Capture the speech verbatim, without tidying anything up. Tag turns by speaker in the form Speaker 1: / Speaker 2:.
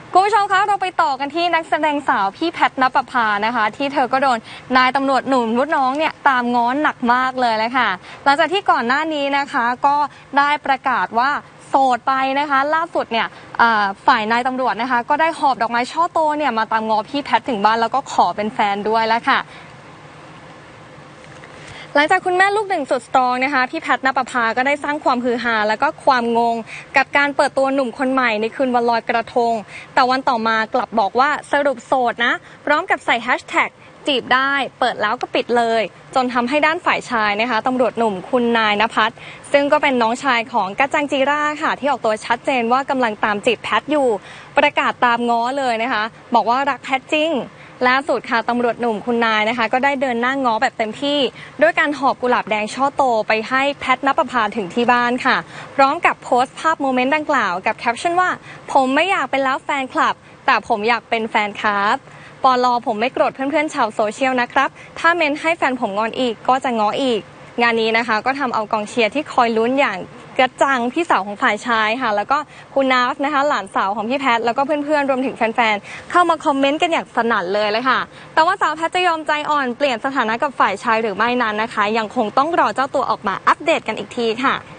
Speaker 1: คุณผู้ชมคะเราไปต่อกันที่นักแสดงสาวพี่แพทณปภานะคะที่เธอก็โดนนายตำรวจหนุ่มรุ่นน้องเนี่ยตามง้อนหนักมากเลยเลยค่ะหลังจากที่ก่อนหน้านี้นะคะก็ได้ประกาศว่าโสดไปนะคะล่าสุดเนี่ยฝ่ายนายตำรวจนะคะก็ได้หอบดอกไม้ช่อโตเนี่ยมาตามง้อพี่แพทถึงบ้านแล้วก็ขอเป็นแฟนด้วยแล้วค่ะหลังจากคุณแม่ลูกหนึ่งสุดสตรองนะคะพี่แพทณปภาก็ได้สร้างความฮือฮาและก็ความงงกับการเปิดตัวหนุ่มคนใหม่ในคืนวันลอยกระทงแต่วันต่อมากลับบอกว่าสรุปโสดนะพร้อมกับใส่แฮชแท็กจีบได้เปิดแล้วก็ปิดเลยจนทำให้ด้านฝ่ายชายนะคะตำรวจหนุ่มคุณนายณภัทรซึ่งก็เป็นน้องชายของกัจจังจีราค่ะที่ออกตัวชัดเจนว่ากำลังตามจีบแพทอยู่ประกาศตามง้อเลยนะคะบอกว่ารักแพทจริงล่าสุดค่ะตำรวจหนุ่มคุณนายนะคะก็ได้เดินหน้าง้อแบบเต็มที่ด้วยการหอบกุหลาบแดงช่อโตไปให้แพทณปภาถึงที่บ้านค่ะพร้อมกับโพสต์ภาพโมเมนต์ดังกล่าวกับแคปชั่นว่าผมไม่อยากเป็นแล้วแฟนคลับแต่ผมอยากเป็นแฟนครับปลอผมไม่โกรธเพื่อนๆชาวโซเชียลนะครับถ้าเมนให้แฟนผมงอนอีกก็จะง้ออีกงานนี้นะคะก็ทำเอากองเชียร์ที่คอยลุ้นอย่างกระจังพี่สาวของฝ่ายชายค่ะแล้วก็คุณนาฟนะคะหลานสาวของพี่แพทแล้วก็เพื่อนๆรวมถึงแฟนๆเข้ามาคอมเมนต์กันอย่างสนั่นเลยเลยค่ะแต่ว่าสาวแพทจะยอมใจอ่อนเปลี่ยนสถานะกับฝ่ายชายหรือไม่นั้นนะคะยังคงต้องรอเจ้าตัวออกมาอัปเดตกันอีกทีค่ะ